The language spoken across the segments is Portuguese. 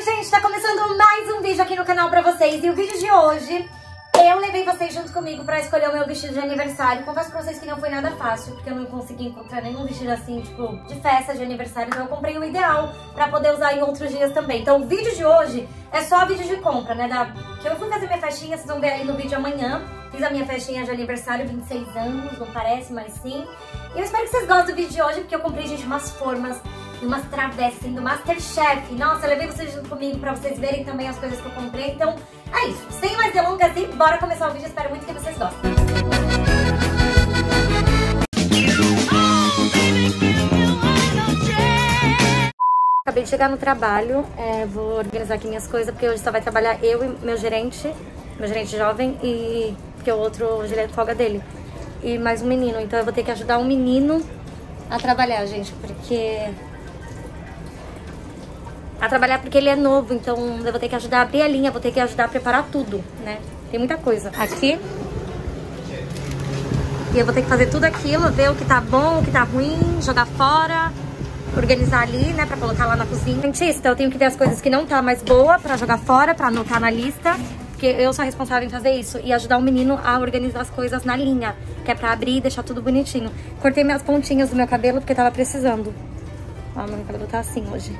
gente, tá começando mais um vídeo aqui no canal pra vocês. E o vídeo de hoje, eu levei vocês junto comigo pra escolher o meu vestido de aniversário. Confesso pra vocês que não foi nada fácil, porque eu não consegui encontrar nenhum vestido assim, tipo, de festa, de aniversário. Então eu comprei o ideal pra poder usar em outros dias também. Então o vídeo de hoje é só vídeo de compra, né? Que eu fui fazer minha festinha, vocês vão ver aí no vídeo amanhã. Fiz a minha festinha de aniversário, 26 anos, não parece, mas sim. E eu espero que vocês gostem do vídeo de hoje, porque eu comprei, gente, umas formas e umas travessas do Masterchef. Nossa, eu levei vocês junto comigo pra vocês verem também as coisas que eu comprei. Então, é isso. Sem mais delongas e bora começar o vídeo. Espero muito que vocês gostem. Acabei de chegar no trabalho, vou organizar aqui minhas coisas, porque hoje só vai trabalhar eu e meu gerente jovem, e porque o outro, hoje ele é folga dele, e mais um menino. Então eu vou ter que ajudar um menino a trabalhar, gente, porque ele é novo, então eu vou ter que ajudar a abrir a linha, vou ter que ajudar a preparar tudo, né? Tem muita coisa aqui. E eu vou ter que fazer tudo aquilo, ver o que tá bom, o que tá ruim, jogar fora, organizar ali, né, pra colocar lá na cozinha. Então eu tenho que ver as coisas que não tá mais boa pra jogar fora, pra anotar na lista, porque eu sou responsável em fazer isso, e ajudar o menino a organizar as coisas na linha, que é pra abrir e deixar tudo bonitinho. Cortei minhas pontinhas do meu cabelo porque tava precisando. Ó, meu cabelo tá assim hoje.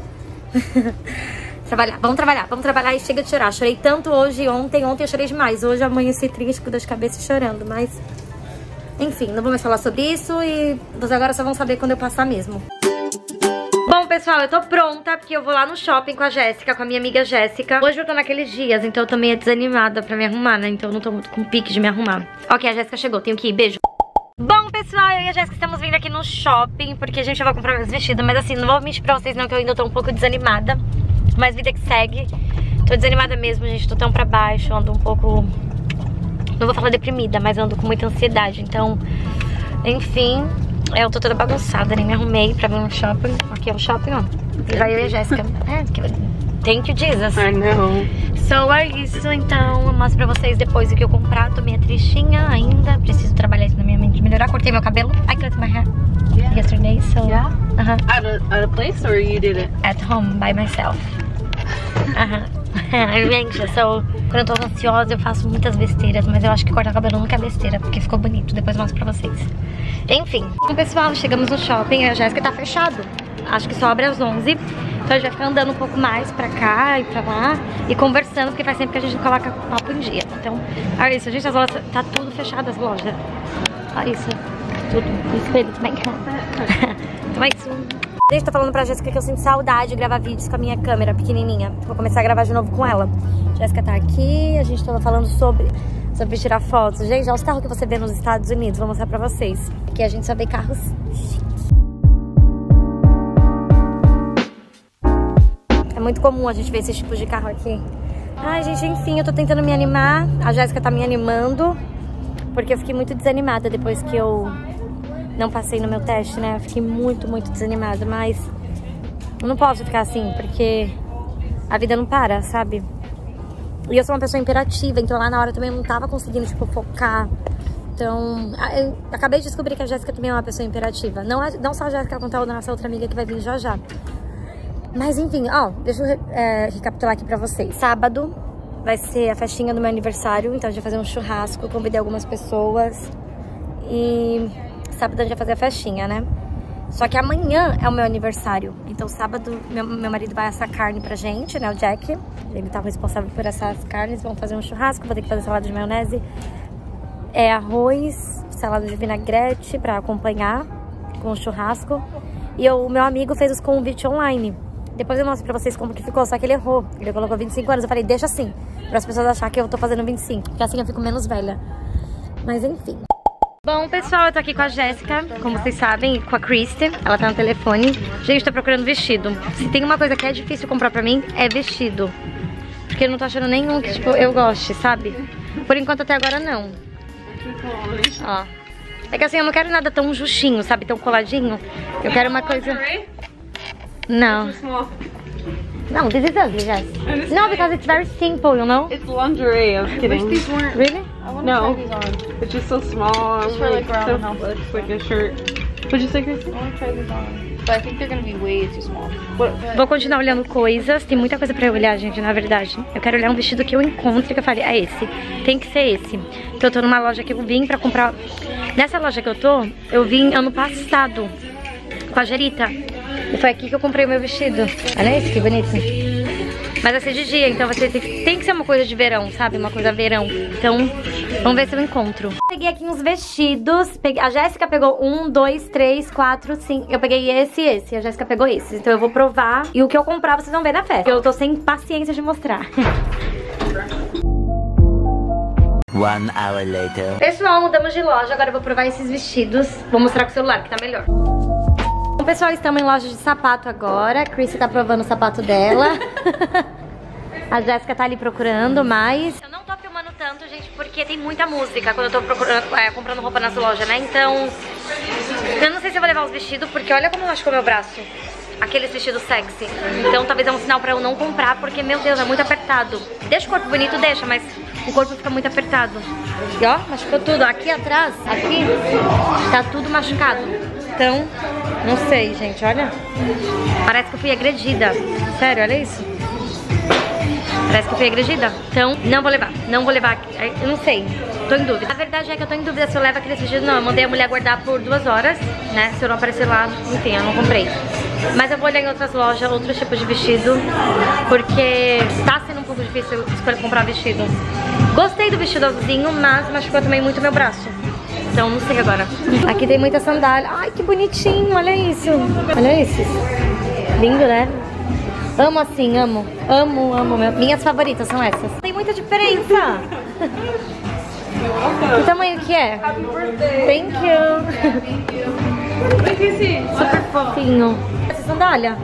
Vamos trabalhar e chega de chorar. Chorei tanto hoje e ontem eu chorei demais. Hoje eu amanheci triste, com dor de cabeça e chorando, mas enfim, não vou mais falar sobre isso e vocês agora só vão saber quando eu passar mesmo. Bom, pessoal, eu tô pronta porque eu vou lá no shopping com a Jéssica, com a minha amiga Jéssica. Hoje eu tô naqueles dias, então eu tô meio desanimada pra me arrumar, né? Então eu não tô muito com pique de me arrumar. Ok, a Jéssica chegou, tenho que ir, beijo. Bom, pessoal, eu e a Jéssica estamos vindo aqui no shopping, porque a gente já vai comprar meus vestidos. Mas assim, não vou mentir pra vocês não, que eu ainda tô um pouco desanimada. Mas vida que segue. Tô desanimada mesmo, gente, tô tão pra baixo, ando um pouco... Não vou falar deprimida, mas ando com muita ansiedade. Então, enfim, eu tô toda bagunçada, nem me arrumei pra vir no shopping. Aqui é o shopping, ó. E vai eu e a Jéssica. Thank you, Jesus. I know. So é isso, então eu mostro pra vocês depois o que eu comprar. Tô meio tristinha ainda, preciso trabalhar isso na minha mente, melhorar. Cortei meu cabelo, I cut my hair yesterday, so... Yeah? At a place or you did it? At home, by myself. I'm anxious, so quando eu tô ansiosa eu faço muitas besteiras, mas eu acho que cortar o cabelo nunca é besteira, porque ficou bonito, depois eu mostro pra vocês. Enfim, então, pessoal, chegamos no shopping, a Jéssica tá fechado. Acho que só abre às 11. Então a gente vai ficar andando um pouco mais pra cá e pra lá e conversando, porque faz tempo que a gente não coloca papo em dia. Então, olha isso, gente, as lojas, tá tudo fechado, as lojas. Olha isso, tudo, o espelho também. Então é isso. Gente, tô falando pra Jéssica que eu sinto saudade de gravar vídeos com a minha câmera pequenininha. Vou começar a gravar de novo com ela. Jéssica tá aqui, a gente tava falando sobre tirar fotos. Gente, olha os carros que você vê nos Estados Unidos, vou mostrar pra vocês. Aqui a gente só vê carros chiques. É muito comum a gente ver esse tipo de carro aqui. Ai, gente, enfim, eu tô tentando me animar. A Jéssica tá me animando, porque eu fiquei muito desanimada depois que eu não passei no meu teste, né? Eu fiquei muito, muito desanimada, mas eu não posso ficar assim, porque a vida não para, sabe? E eu sou uma pessoa imperativa, então lá na hora eu também não tava conseguindo, tipo, focar. Então, eu acabei de descobrir que a Jéssica também é uma pessoa imperativa. Não só a Jéssica, contar a nossa outra amiga que vai vir já já. Mas enfim, ó, deixa eu recapitular aqui pra vocês. Sábado vai ser a festinha do meu aniversário, então a gente vai fazer um churrasco, convidei algumas pessoas. E sábado a gente vai fazer a festinha, né? Só que amanhã é o meu aniversário. Então sábado meu marido vai assar carne pra gente, né? O Jack, ele tá responsável por assar as carnes. Vamos fazer um churrasco, vou ter que fazer salada de maionese. Arroz, salada de vinagrete pra acompanhar com o churrasco. E o meu amigo fez os convites online. Depois eu mostro pra vocês como que ficou, só que ele errou. Ele colocou 25 anos, eu falei, deixa assim, para as pessoas acharem que eu tô fazendo 25, porque assim eu fico menos velha. Mas enfim. Bom, pessoal, eu tô aqui com a Jéssica, como vocês sabem, e com a Christy. Ela tá no telefone. Gente, tô procurando vestido. Se tem uma coisa que é difícil comprar pra mim, é vestido. Porque eu não tô achando nenhum que, tipo, eu goste, sabe? Por enquanto, até agora, não. Ó. É que assim, eu não quero nada tão justinho, sabe? Tão coladinho. Eu quero uma coisa... Não. No, this is ugly, Jess. No, because it's very simple, you know? It's lingerie, I was kidding. I wish these weren't... Really? I want to try these on. It's just so small. Just for like around the house. It's like a shirt. What'd you say, Chris? I want to try these on. but I think they're gonna be way too small. Vou continuar olhando coisas. Tem muita coisa pra eu olhar, gente, na verdade. Eu quero olhar um vestido que eu encontre, que eu falei, é esse. Tem que ser esse. Porque eu tô numa loja que eu vim pra comprar... Nessa loja que eu vim ano passado com a Jerita. E foi aqui que eu comprei o meu vestido. Olha esse, que bonito. Mas vai ser de dia, então tem que ser uma coisa de verão, sabe? Uma coisa verão. Então, vamos ver se eu encontro. Peguei aqui uns vestidos. A Jéssica pegou 1, 2, 3, 4, 5. Eu peguei esse e esse. A Jéssica pegou esses. Então eu vou provar. E o que eu comprar, vocês vão ver na festa. Eu tô sem paciência de mostrar. 1 hour later. Pessoal, mudamos de loja. Agora eu vou provar esses vestidos. Vou mostrar com o celular, que tá melhor. Bom, pessoal, estamos em loja de sapato agora. A Chrissy tá provando o sapato dela. A Jéssica tá ali procurando mais. Eu não tô filmando tanto, gente, porque tem muita música quando eu tô comprando roupa nas lojas, né? Então, eu não sei se eu vou levar os vestidos, porque olha como machucou meu braço. Aqueles vestidos sexy. Então talvez é um sinal pra eu não comprar, porque, meu Deus, é muito apertado. Deixa o corpo bonito, deixa, mas o corpo fica muito apertado. E ó, machucou tudo. Aqui atrás, aqui, tá tudo machucado. Então, não sei, gente, olha. Parece que eu fui agredida. Sério, olha isso. Parece que eu fui agredida. Então, não vou levar. Não vou levar. Eu não sei. Tô em dúvida. A verdade é que eu tô em dúvida se eu levo aqueles vestidos. Não, eu mandei a mulher guardar por 2 horas, né? Se eu não aparecer lá, enfim, eu não comprei. Mas eu vou olhar em outras lojas, outros tipos de vestido, porque tá sendo um pouco difícil escolher comprar vestido. Gostei do vestido azulzinho, mas machucou também muito meu braço. Então, não sei agora. Aqui tem muita sandália. Ai, que bonitinho, olha isso. Olha esses. Lindo, né? Amo assim, amo. Amo, amo. Minhas favoritas são essas. Tem muita diferença. Que tamanho que é? Happy birthday. Thank you. Super fofinho. Essa sandália.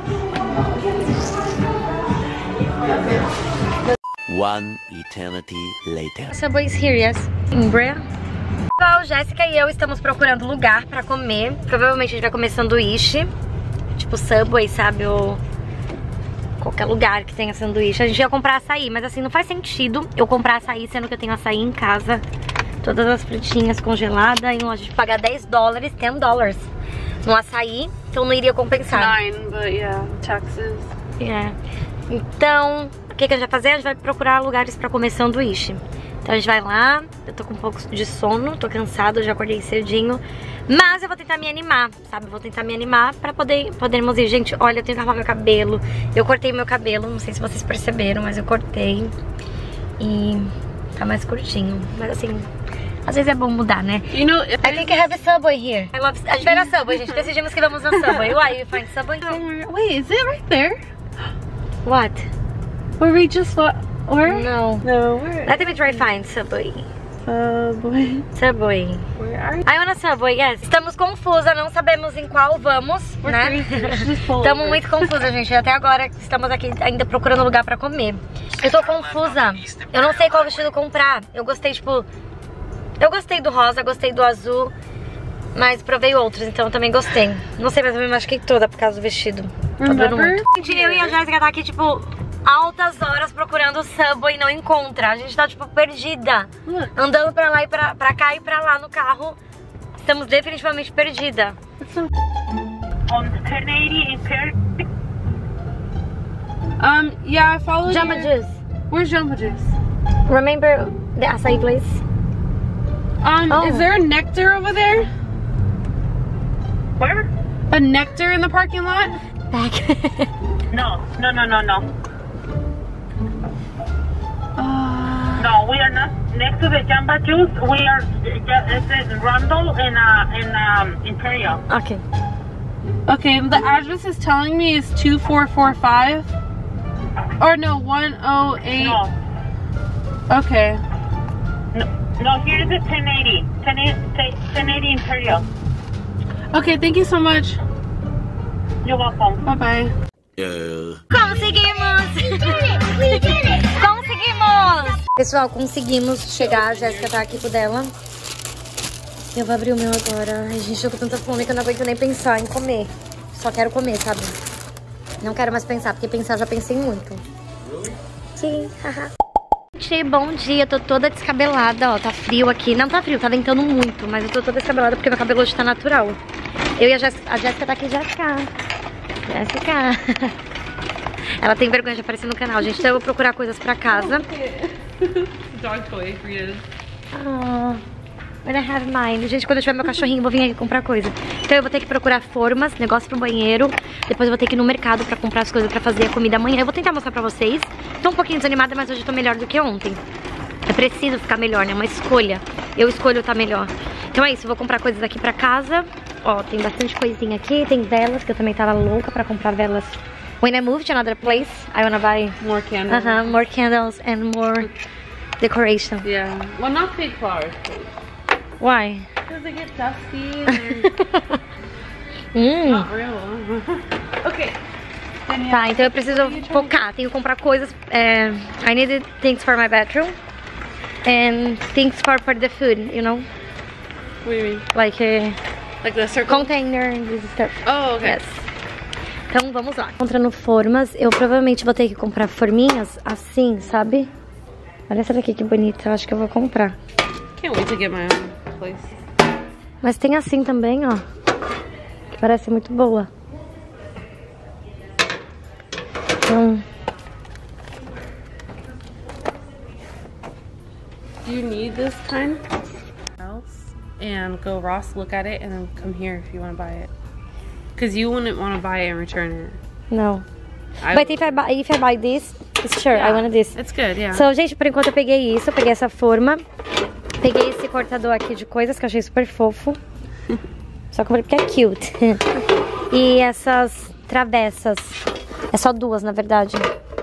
1 eternity later. Subway is here, yes. Imbria. Pessoal, Jéssica e eu estamos procurando lugar pra comer. Provavelmente a gente vai comer sanduíche. Tipo Subway, sabe? Ou qualquer lugar que tenha sanduíche. A gente ia comprar açaí, mas assim, não faz sentido eu comprar açaí, sendo que eu tenho açaí em casa. Todas as frutinhas congeladas. E a gente pagar $10, $10 no açaí. Então não iria compensar. 9, but yeah, taxes. Yeah. Então, o que a gente vai fazer? A gente vai procurar lugares pra comer sanduíche. Então a gente vai lá, eu tô com um pouco de sono, tô cansada, já acordei cedinho. Mas eu vou tentar me animar, sabe? Vou tentar me animar pra podermos ir. Gente, olha, eu tenho que arrumar meu cabelo. Eu cortei meu cabelo, não sei se vocês perceberam, mas eu cortei. E tá mais curtinho. Mas assim, às vezes é bom mudar, né? You know, I think I have a Subway here. A gente vai na Subway, gente. Decidimos que vamos na Subway. Why you find Subway? Wait, is it right there? What? Where we just what? Where? No. No, where? Let me try find Subway. Subway. Subway. Where are you? I want a Subway, yes. Estamos confusas, não sabemos em qual vamos, né? Estamos muito confusas, gente. Até agora estamos aqui ainda procurando lugar pra comer. Eu tô confusa. Eu não sei qual vestido comprar. Eu gostei, tipo... Eu gostei do rosa, gostei do azul. Mas provei outros, então eu também gostei. Não sei, mas eu me machuquei toda por causa do vestido. Tá doendo muito. Gente, eu e a Jéssica tá aqui, tipo... altas horas procurando o Subway e não encontra. A gente tá, tipo, perdida. Andando pra lá e pra cá e pra lá no carro. Estamos definitivamente perdida. On 1080 Imperial. Yeah, I followed Jamba Juice. Where's Jamba Juice? Remember the acai place? Is there a Nectar over there? Where? A Nectar in the parking lot? Back. No. No, we are not next to the Jamba Juice. We are it says Rundle in Imperial. Okay. Okay, the address is telling me is 2445. Or no, 108. No. Okay. No, here is it 1080. 1080 Imperial. Okay, thank you so much. You're welcome. Bye-bye. Conseguimos! We did it! Conseguimos! Pessoal, conseguimos chegar. A Jéssica tá aqui com o dela. Eu vou abrir o meu agora. Ai, gente, eu tô com tanta fome que eu não aguento nem pensar em comer. Só quero comer, sabe? Não quero mais pensar, porque pensar já pensei muito. Sim, haha. Gente, bom dia. Tô toda descabelada, ó. Tá frio aqui. Não tá frio, tá ventando muito. Mas eu tô toda descabelada porque meu cabelo hoje tá natural. Eu e a Jéssica tá aqui, Jéssica. Ela tem vergonha de aparecer no canal, gente. Então eu vou procurar coisas pra casa. Dog toy for you. Oh, when I have mine. Gente, quando eu tiver meu cachorrinho, eu vou vir aqui comprar coisa. Então eu vou ter que procurar formas, negócio pro banheiro. Depois eu vou ter que ir no mercado pra comprar as coisas pra fazer a comida amanhã. Eu vou tentar mostrar pra vocês. Tô um pouquinho desanimada, mas hoje eu tô melhor do que ontem. Eu preciso ficar melhor, né? Uma escolha. Eu escolho estar melhor. Então é isso, eu vou comprar coisas aqui pra casa. Ó, tem bastante coisinha aqui. Tem velas, que eu também tava louca pra comprar velas. When I move to another place, I wanna buy More candles. more candles and more decoration. Yeah. Well, not fake flowers, please. Why? Because they get dusty and they're not real. Okay. Tá, então eu preciso focar. Tenho que comprar coisas. I needed things for my bedroom and things for the food, you know? What do you mean? Like Like the circle? container and this stuff. Oh, okay. Yes. Então vamos lá. Encontrando formas, eu provavelmente vou ter que comprar forminhas assim, sabe? Olha essa daqui que bonita, eu acho que eu vou comprar. Can't wait to get my own place. Mas tem assim também, ó. Que parece muito boa. Então... Do you need this kind? Else and go Ross, look at it, and then come here if you want to buy it. Because you wouldn't want to buy it and return it. No. But if I buy this, sure, I want this. It's good, yeah. So, gente, por enquanto eu peguei isso, eu peguei essa forma. Peguei esse cortador aqui de coisas que eu achei super fofo. Só comprei porque é cute. E essas travessas. É só duas, na verdade.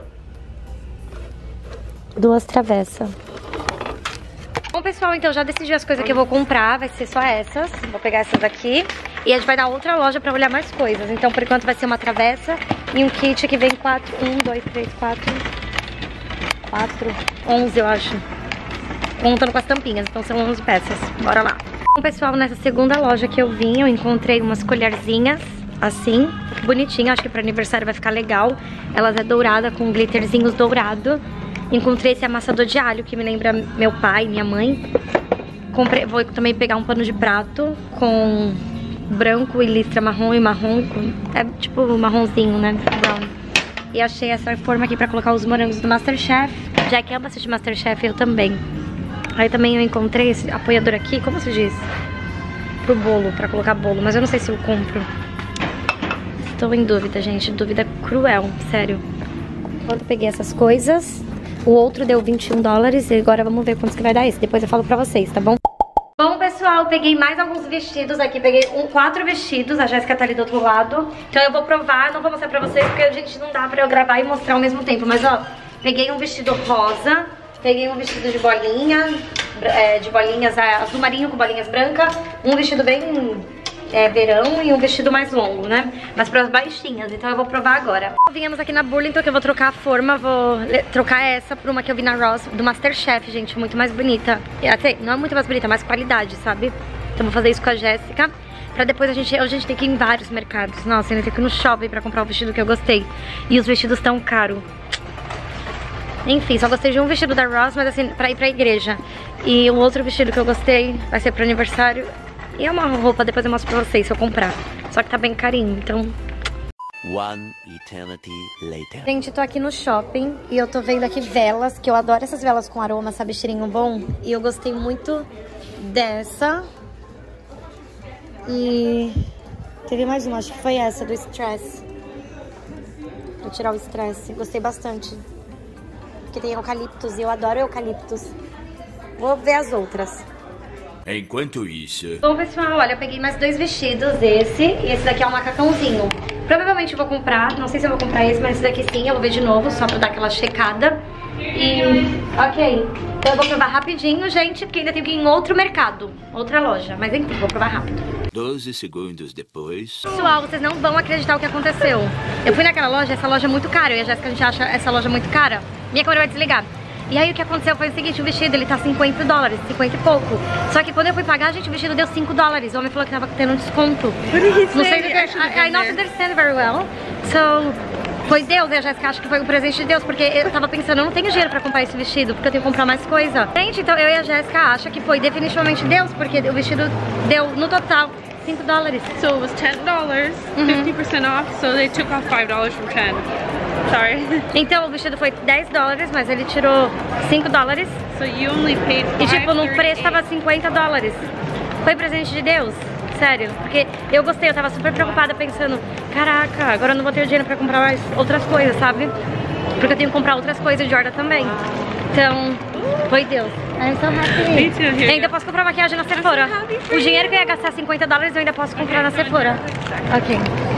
Duas travessas. Bom, pessoal, então já decidi as coisas que eu vou comprar. Vai ser só essas. Vou pegar essas aqui. E a gente vai dar outra loja pra olhar mais coisas. Então, por enquanto, vai ser uma travessa e um kit que vem 11, eu acho. Contando com as tampinhas. Então, são 11 peças. Bora lá. Bom, pessoal, nessa segunda loja que eu vim, eu encontrei umas colherzinhas assim, bonitinha. Acho que pra aniversário vai ficar legal. Elas é dourada, com glitterzinhos dourado. Encontrei esse amassador de alho, que me lembra meu pai, minha mãe. Vou também pegar um pano de prato com branco e listra marrom e marrom. É tipo marronzinho, né? Brown. E achei essa forma aqui pra colocar os morangos do Masterchef. Já que ama assistir Masterchef, eu também. Aí também eu encontrei esse apoiador aqui, como se diz? Pro bolo, pra colocar bolo. Mas eu não sei se eu compro. Estou em dúvida, gente. Dúvida cruel, sério. Quando eu peguei essas coisas, o outro deu 21 dólares. E agora vamos ver quantos que vai dar esse. Depois eu falo pra vocês, tá bom? Bom, pessoal, peguei mais alguns vestidos aqui. Peguei 4 vestidos. A Jéssica tá ali do outro lado. Então eu vou provar. Não vou mostrar pra vocês porque, gente, não dá pra eu gravar e mostrar ao mesmo tempo. Mas, ó, peguei um vestido rosa. Peguei um vestido de bolinha. De bolinhas azul marinho com bolinhas brancas. Um vestido bem... verão e um vestido mais longo, né? Mas para as baixinhas, então eu vou provar agora. Viemos aqui na Burlington, que eu vou trocar a forma. Vou trocar essa por uma que eu vi na Ross, do Masterchef, gente, muito mais bonita. Até, não é muito mais bonita, mais qualidade, sabe? Então vou fazer isso com a Jéssica. Pra depois a gente tem que ir em vários mercados. Nossa, eu tenho que ir no shopping pra comprar o vestido que eu gostei. E os vestidos tão caros. Enfim, só gostei de um vestido da Ross, mas assim, pra ir pra igreja. E o outro vestido que eu gostei vai ser pro aniversário. E é uma roupa, depois eu mostro pra vocês se eu comprar. Só que tá bem carinho, então... One eternity later. Gente, tô aqui no shopping e eu tô vendo aqui velas, que eu adoro essas velas com aroma, sabe, cheirinho bom. E eu gostei muito dessa. E... teve mais uma, acho que foi essa, do Stress. Pra tirar o estresse. Gostei bastante. Porque tem eucaliptus e eu adoro eucaliptus. Vou ver as outras. Enquanto isso... Bom, pessoal, olha, eu peguei mais 2 vestidos, esse e esse daqui é um macacãozinho. Provavelmente eu vou comprar, não sei se eu vou comprar esse, mas esse daqui sim, eu vou ver de novo, só pra dar aquela checada. E, ok, então eu vou provar rapidinho, gente, porque ainda tenho que ir em outro mercado, outra loja, mas enfim, vou provar rápido. 12 segundos depois... Pessoal, vocês não vão acreditar o que aconteceu. Eu fui naquela loja, essa loja é muito cara, eu e a Jéssica, a gente acha essa loja muito cara. Minha câmera vai desligar. E aí o que aconteceu foi o seguinte, o vestido ele tá 50 dólares, 50 e pouco. Só que quando eu fui pagar, gente, o vestido deu 5 dólares. O homem falou que tava tendo um desconto. Não sei, I not understand very well. So, foi Deus, e a Jéssica acha que foi um presente de Deus, porque eu tava pensando, eu não tenho dinheiro pra comprar esse vestido, porque eu tenho que comprar mais coisa. Gente, então eu e a Jéssica acha que foi definitivamente Deus, porque o vestido deu, no total, 5 dólares. So it was $10, 50% off, so they took off $5 from 10. Sorry. Então o vestido foi 10 dólares, mas ele tirou 5 dólares. So you only paid $5.38. E tipo, no preço tava 50 dólares. Foi presente de Deus. Sério, porque eu gostei, eu tava super preocupada pensando, caraca, agora eu não vou ter dinheiro pra comprar mais outras coisas, sabe? Porque eu tenho que comprar outras coisas de Jordan também. Então, foi Deus. I'm so happy. Eu ainda posso comprar maquiagem na Sephora. O dinheiro que eu ia gastar 50 dólares eu ainda posso comprar na Sephora. Ok.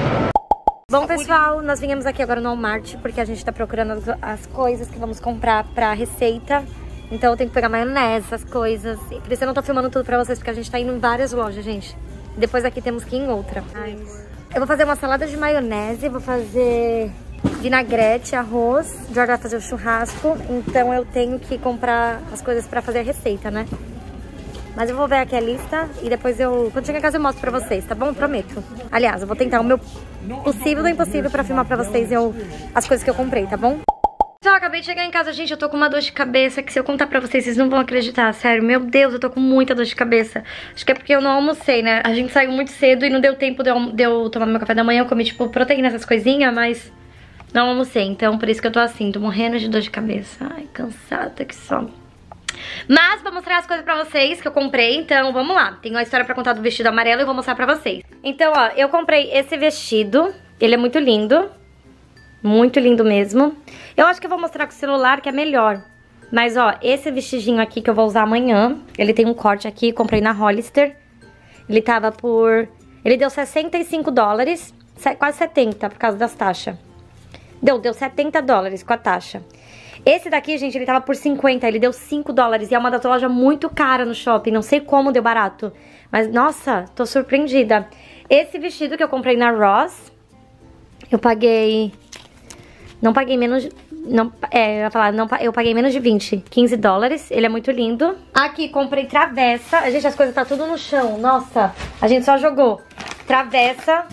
Bom, pessoal, nós viemos aqui agora no Walmart porque a gente tá procurando as coisas que vamos comprar pra receita. Então eu tenho que pegar maionese, essas coisas. Por isso eu não tô filmando tudo pra vocês, porque a gente tá indo em várias lojas, gente. Depois aqui temos que ir em outra. Eu vou fazer uma salada de maionese, vou fazer vinagrete, arroz. O Jordan vai fazer o churrasco, então eu tenho que comprar as coisas pra fazer a receita, né? Mas eu vou ver aqui a lista e depois quando chegar em casa eu mostro pra vocês, tá bom? Prometo. Aliás, eu vou tentar o meu possível do impossível pra filmar pra vocês as coisas que eu comprei, tá bom? Pessoal, acabei de chegar em casa, gente, eu tô com uma dor de cabeça que se eu contar pra vocês, vocês não vão acreditar, sério. Meu Deus, eu tô com muita dor de cabeça. Acho que é porque eu não almocei, né? A gente saiu muito cedo e não deu tempo de eu tomar meu café da manhã. Eu comi, tipo, proteína, essas coisinhas, mas não almocei. Então, por isso que eu tô assim, tô morrendo de dor de cabeça. Ai, cansada que só. Mas vou mostrar as coisas pra vocês que eu comprei, então vamos lá. Tem uma história pra contar do vestido amarelo e eu vou mostrar pra vocês. Então, ó, eu comprei esse vestido, ele é muito lindo. Muito lindo mesmo. Eu acho que eu vou mostrar com o celular que é melhor. Mas, ó, esse vestidinho aqui que eu vou usar amanhã, ele tem um corte aqui, comprei na Hollister. Ele tava por... Ele deu 65 dólares, quase 70 por causa das taxas. Deu 70 dólares com a taxa. Esse daqui, gente, ele tava por 50, ele deu 5 dólares. E é uma da loja muito cara no shopping, não sei como deu barato. Mas, nossa, tô surpreendida. Esse vestido que eu comprei na Ross, eu paguei... Não paguei menos... eu paguei menos de 20, 15 dólares. Ele é muito lindo. Aqui, comprei travessa. Gente, as coisas tá tudo no chão. Nossa, a gente só jogou. Travessa.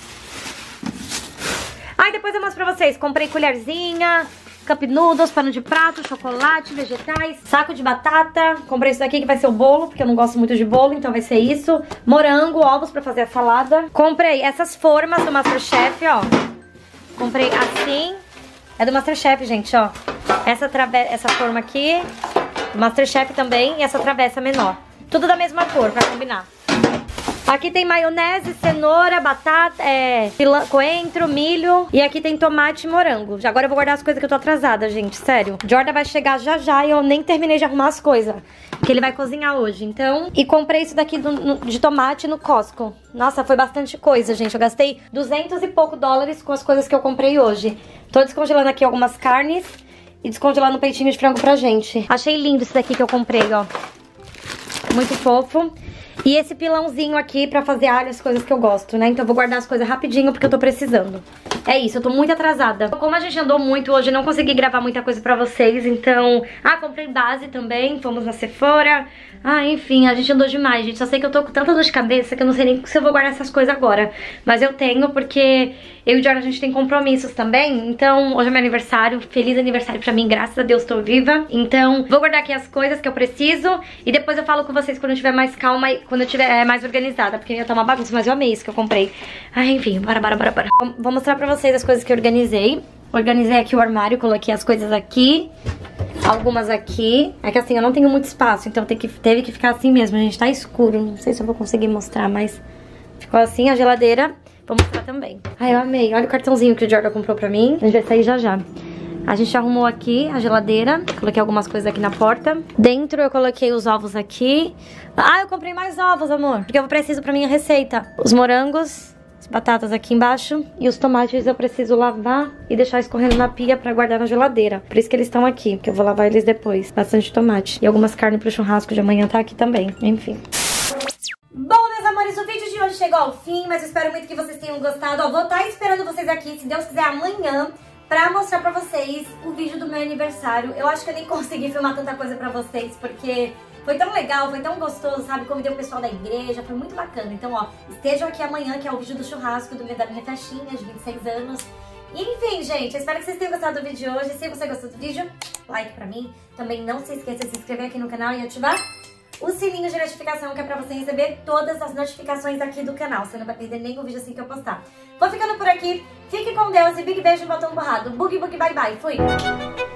Ai, depois eu mostro pra vocês. Comprei colherzinha, cup noodles, pano de prato, chocolate, vegetais, saco de batata. Comprei isso daqui que vai ser o bolo, porque eu não gosto muito de bolo, então vai ser isso. Morango, ovos pra fazer a salada. Comprei essas formas do MasterChef, ó. Comprei assim... É do MasterChef, gente, ó. Essa forma aqui, do MasterChef também, e essa travessa menor. Tudo da mesma cor, pra combinar. Aqui tem maionese, cenoura, batata, coentro, milho. E aqui tem tomate e morango. Agora eu vou guardar as coisas que eu tô atrasada, gente, sério. Jordan vai chegar já já e eu nem terminei de arrumar as coisas. Que ele vai cozinhar hoje, então... E comprei isso daqui de tomate no Costco. Nossa, foi bastante coisa, gente. Eu gastei 200 e pouco dólares com as coisas que eu comprei hoje. Tô descongelando aqui algumas carnes e descongelando um peitinho de frango pra gente. Achei lindo isso daqui que eu comprei, ó. Muito fofo. E esse pilãozinho aqui pra fazer alho, as coisas que eu gosto, né? Então eu vou guardar as coisas rapidinho porque eu tô precisando. É isso, eu tô muito atrasada. Como a gente andou muito hoje, não consegui gravar muita coisa pra vocês, então... Ah, comprei base também, fomos na Sephora. Ah, enfim, a gente andou demais, gente. Só sei que eu tô com tanta dor de cabeça que eu não sei nem se eu vou guardar essas coisas agora. Mas eu tenho porque eu e o Jordan, a gente tem compromissos também. Então, hoje é meu aniversário. Feliz aniversário pra mim, graças a Deus tô viva. Então, vou guardar aqui as coisas que eu preciso. E depois eu falo com vocês quando eu tiver mais calma e quando eu tiver mais organizada. Porque ia tá uma bagunça, mas eu amei isso que eu comprei. Ah, enfim, bora. Vou mostrar pra vocês as coisas que eu organizei. Organizei aqui o armário, coloquei as coisas aqui. Algumas aqui. É que assim, eu não tenho muito espaço, então teve que ficar assim mesmo. A gente tá escuro, não sei se eu vou conseguir mostrar, mas ficou assim. A geladeira, vou mostrar também. Ai, eu amei. Olha o cartãozinho que o Jordan comprou pra mim. A gente vai sair já já. A gente arrumou aqui a geladeira. Coloquei algumas coisas aqui na porta. Dentro eu coloquei os ovos aqui. Ah, eu comprei mais ovos, amor, porque eu preciso pra minha receita. Os morangos, as batatas aqui embaixo. E os tomates eu preciso lavar e deixar escorrendo na pia pra guardar na geladeira. Por isso que eles estão aqui, porque eu vou lavar eles depois. Bastante tomate. E algumas carnes pro churrasco de amanhã tá aqui também. Enfim. Bom, meus amores, o vídeo de hoje chegou ao fim, mas eu espero muito que vocês tenham gostado. Ó, vou estar esperando vocês aqui, se Deus quiser, amanhã, pra mostrar pra vocês o vídeo do meu aniversário. Eu acho que eu nem consegui filmar tanta coisa pra vocês, porque... foi tão legal, foi tão gostoso, sabe? Convidei o pessoal da igreja, foi muito bacana. Então, ó, estejam aqui amanhã, que é o vídeo do churrasco da minha festinha de 26 anos. E, enfim, gente, eu espero que vocês tenham gostado do vídeo de hoje. Se você gostou do vídeo, like pra mim. Também não se esqueça de se inscrever aqui no canal e ativar o sininho de notificação, que é pra você receber todas as notificações aqui do canal. Você não vai perder nenhum vídeo assim que eu postar. Vou ficando por aqui. Fique com Deus e big beijo no botão borrado. Boogie, boogie, bye, bye. Fui!